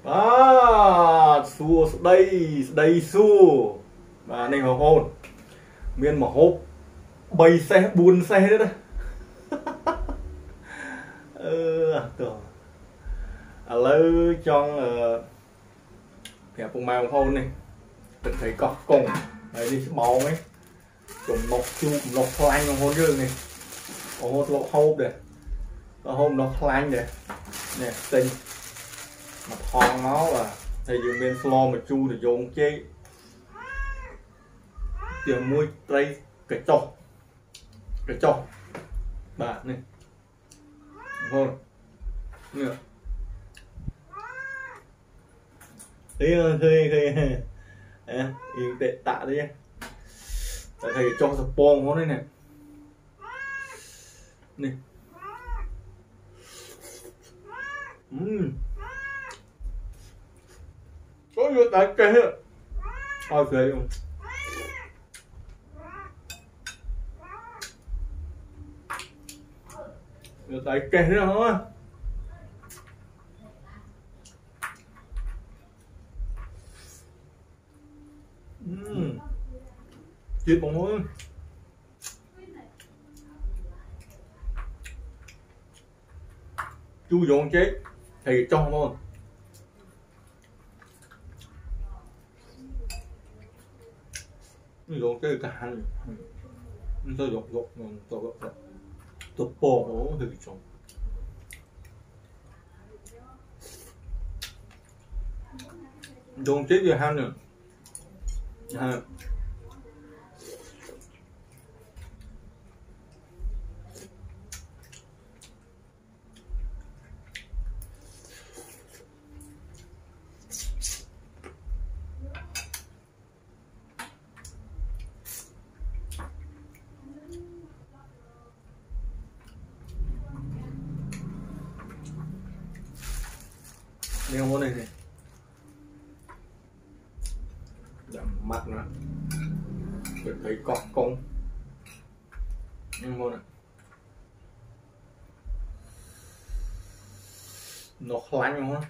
xua đây xua và này hồn hồn miền mà hộp bay xe buôn xe đấy tưởng lỡ trong kẻ cùng màu hôn này mình thấy có cùng đấy đi bóng ấy cùng nọc chu nọc lanh hôn dương này hôn lộ hộp này hôm nó lanh này nè tinh mặt thon nó là thầy dùng bên floor mà chu thì dùng chế tiền môi tray cái chọc bạn này thôi nữa khi yên tệ tạ đi thầy cho sập bông nó đây này nè có nhiều tại cây ok không nhiều tại cây đó hả chết bóng hối chu dọn chết thì cho không dọn cái cả hai tôi dọn tôi bỏ thì trong dọn chết rồi hai nữa nêu món này này giảm mặt nữa để thấy cọp công nêu món này nó lạnh không á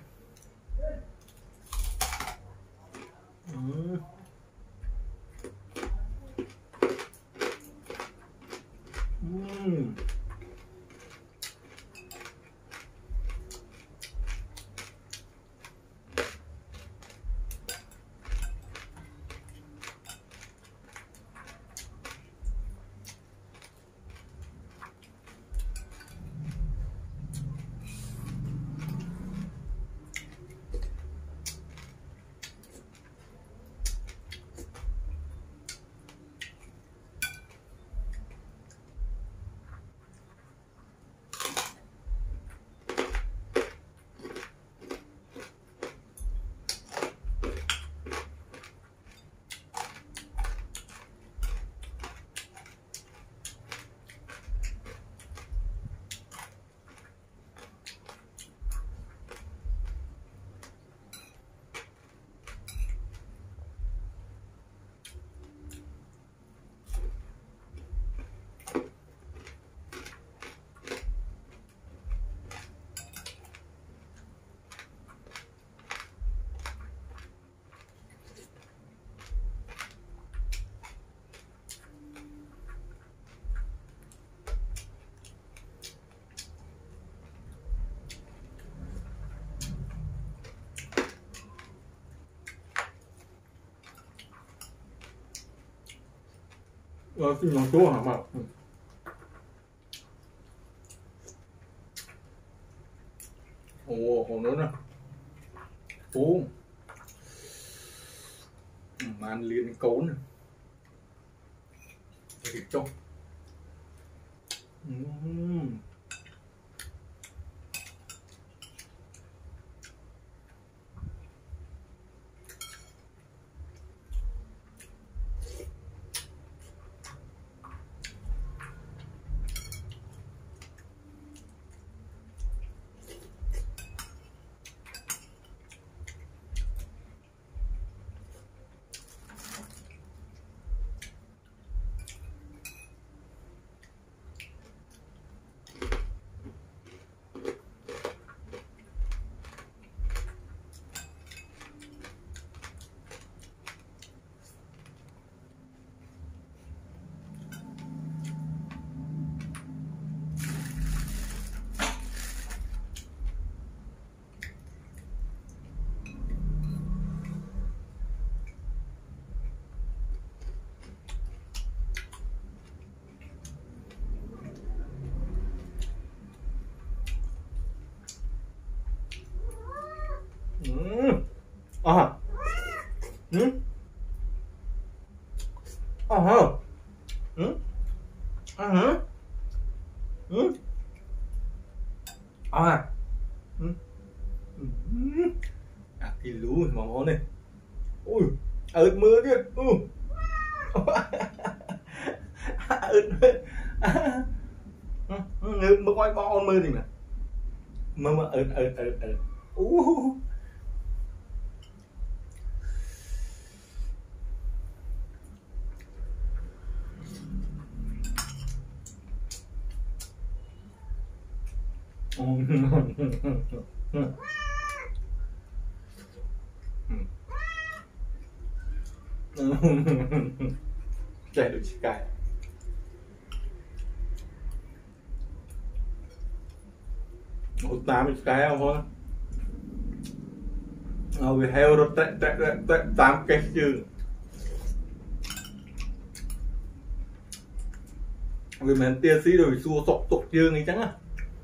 xin lòng chúa hả mà ồ nữa nè mà ăn liền cấu nè thịt trong hả? Hả? Hả? Cái lú mà ngon này. Ui, ớt mưa đi. Ớt mưa quay con mưa thì nè. Mưa ớt. Chạy được chiếc cài. Một tám cái không thôi. Vì heo nó tệ 8 cái chứ. Vì mình tia xí rồi xua sọc tục dương ấy chẳng á.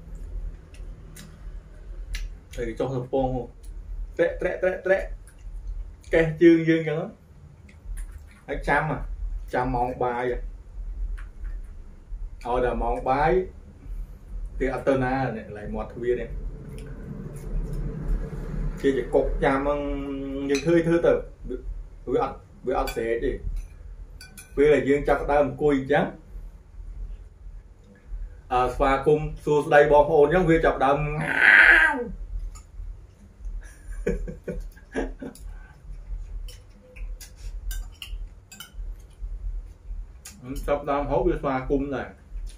Thì cho thằng phong tệ cái chương dương chẳng á. Hãy trăm mong bài rồi là mong bài thì Atena này lại một viên này chỉ cột trăm những thứ từ với ăn sẽ gì vì là dương chắc đau cùi trắng và cùng xua đây bom hồn giống viên chọc đầm chọc đầm hốt với pha cung này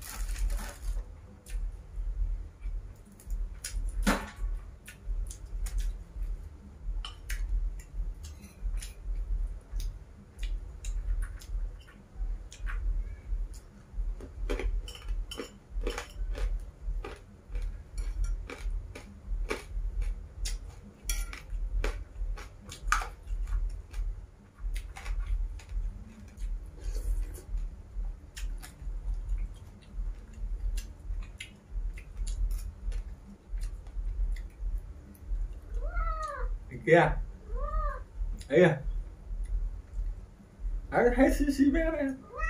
kia ấy à thấy xí bé này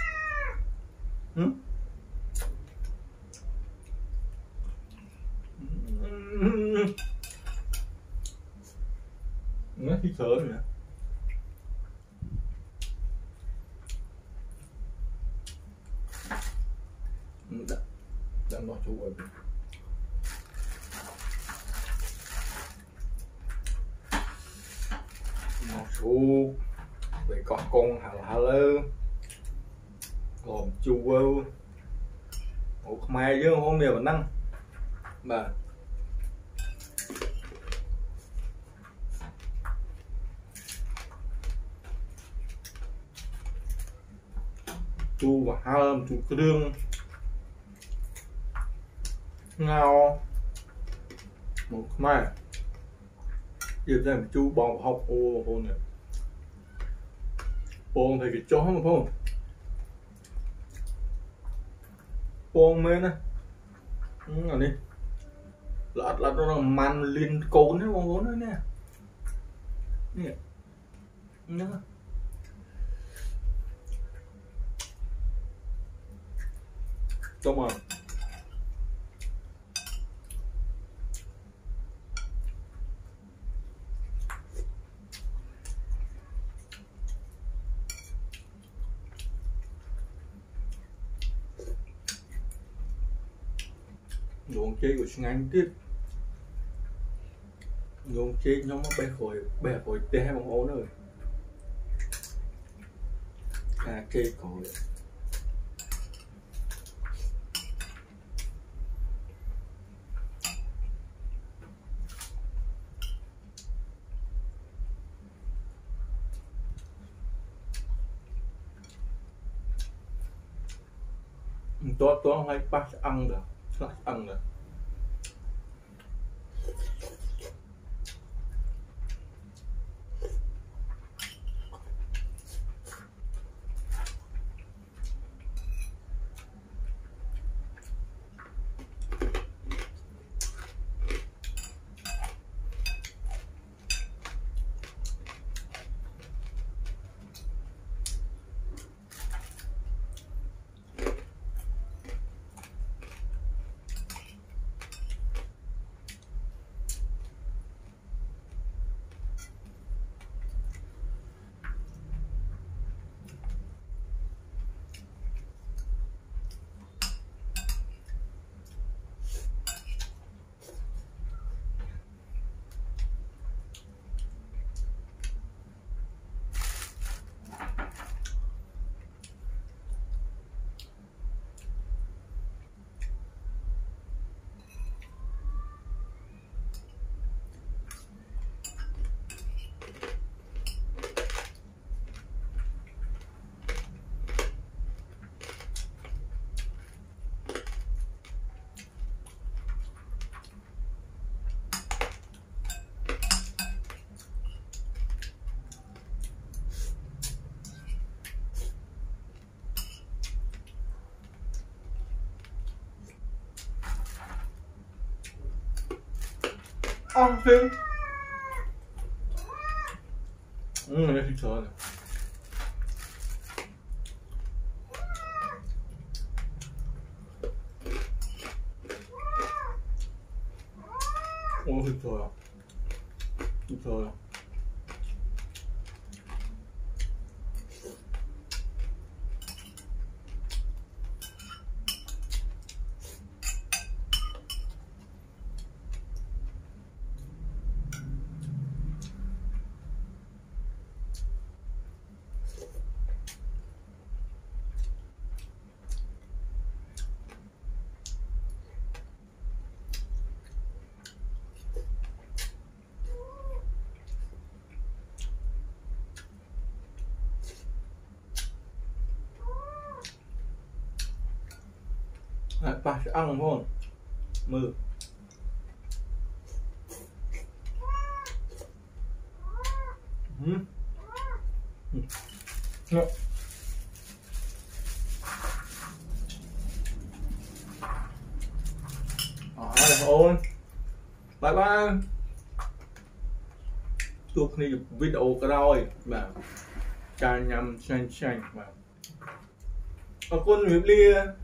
nó thích thở nữa đã bỏ chú rồi chú về con hả lơ gồm chu mai chứ hôm nay vẫn năng mà chu và hai chu cái đương ngao một mai giờ ra chu bò học ô này bông thì cái chó mà không bông mê nè ở đây lát nó man liên cồn đấy bông vốn đấy nè nè nhá cho mà luồng chơi của anh tiếp luồng chơi nhóm nó bè khỏi tê hai bóng ố rồi chơi khỏi tôi hay bắt ăn được ăn được phim này thịt sườn này. Ôi thịt sườn à, thịt sườn à. Ba sẽ ăn không? Mừ. Ôi. Bye bye. Chụp này video cái rồi mà chà nhầm chanh chanh mà. Con Nguyễn Lia